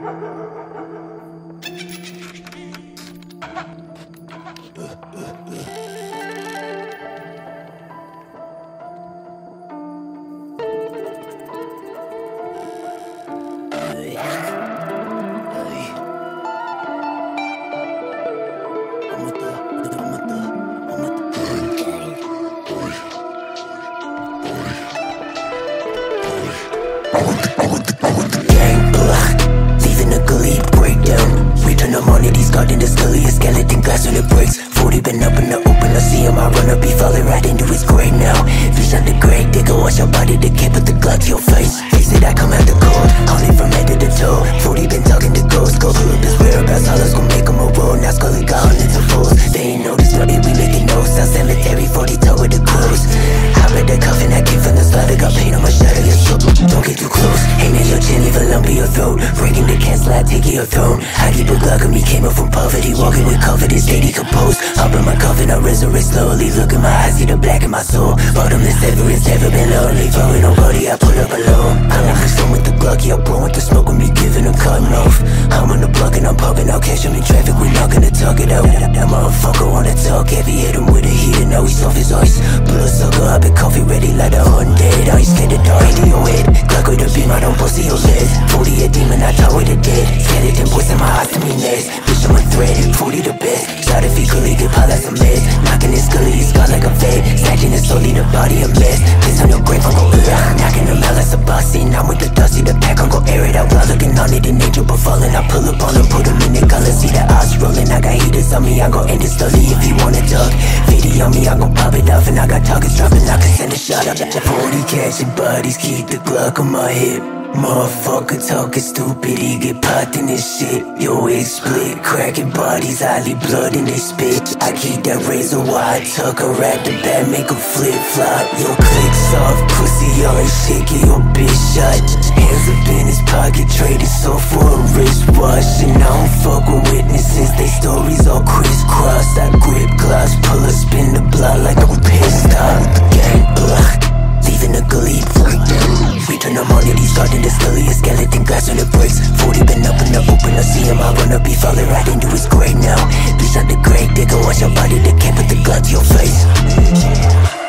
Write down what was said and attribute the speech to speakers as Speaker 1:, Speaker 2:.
Speaker 1: Leaving the gully breakdown. Return the money, guarding the Skully, a skeleton glass when it breaks. 40 been up in the open, I see him, I run up, he falling right into his grave now. Fish on the gravedigger, watch your body decay, put the Glock to your face. Face it, I come out the cold, only from head to the toe. 40 been talking to ghosts, go pull up his whereabouts, all us gon' make him a roll. Now Skully got hundreds of fools, they ain't noticed, no, we making no sound. Cemetary, 40 toe with the clothes. Happer the coffin, I came from the slaughter, got paint on my shatter, your soul. Don't get too close, hang in your chin, leave a lump in your throat. Breaking the cancel, I take your throne. I keep a Glock on me, came up from poverty, walking with confidence, stay decomposed. Hop in my coffin, I resurrect slowly. Look in my eyes, see the black in my soul. Bottomless severance, never been lonely. Following nobody, I put up alone. I'm on the phone with the Glock, yeah, bro, with the smoke with me, giving them cutting off. I'm on the block and I'm popping out, catch him in traffic, we not gonna talk it out. That motherfucker wanna talk heavy, hit him with a heater, now he's off his ice. Bloodsucker, I been coffee ready like a undead. I ain't scared to die into your head. Glock with a beam, I don't bust your legs. 40 a demon, I talk with the dead. Skeleton boys in my eyes to me next. Bitch, I'm a threat, 40 the best. Shot if he could, he could pile like some meds. Knocking his Skully, he's got like a vet. Snatching his soul, leave the body a mess. Piss on your grave, I'm gon' knocking him out like a boss scene. I'm with the dusty, the pack, I'm gon' air it out. While looking on it, an angel but falling. I pull up on him, put him in the color. See the eyes rolling, I got heaters on me, I gon' end it slowly. If he wanna talk, video on me, I gon' pop it off. And I got targets dropping, I can send a shot up. 40 catching bodies, keep the Glock on my hip. Motherfucker talking stupid, he get popped in his shit. Yo, it split, cracking bodies, I leave blood in they spit. I keep that razor wide, tuck her at the back, make her flip flop. Yo, click soft, pussy all ain't shaking, your bitch shot. Hands up in his pocket, traded soul for a wristwatch. And I don't fuck with witnesses, they stories all crisscross. I grip gloss, pull her, spin the block like I'm pissed off. Gang block, leaving the gully breakdown. Return the money, he's guarding the Skully, a skeleton glass when it breaks. 40 been up in the open, I see him, I run up, he falling right into his grave now. Bitch on the gravedigger, watch your body decay, put the Glock to your face.